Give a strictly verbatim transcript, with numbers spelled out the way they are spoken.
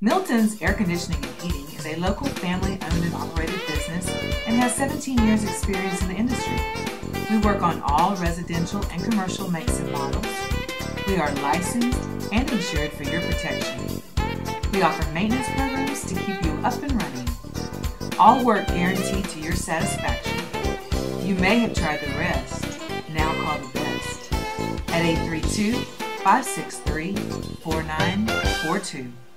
Milton's Air Conditioning and Heating is a local family-owned and operated business and has seventeen years experience in the industry. We work on all residential and commercial makes and models. We are licensed and insured for your protection. We offer maintenance programs to keep you up and running. All work guaranteed to your satisfaction. You may have tried the rest. Now call the best at eight three two, five six three, four nine four two.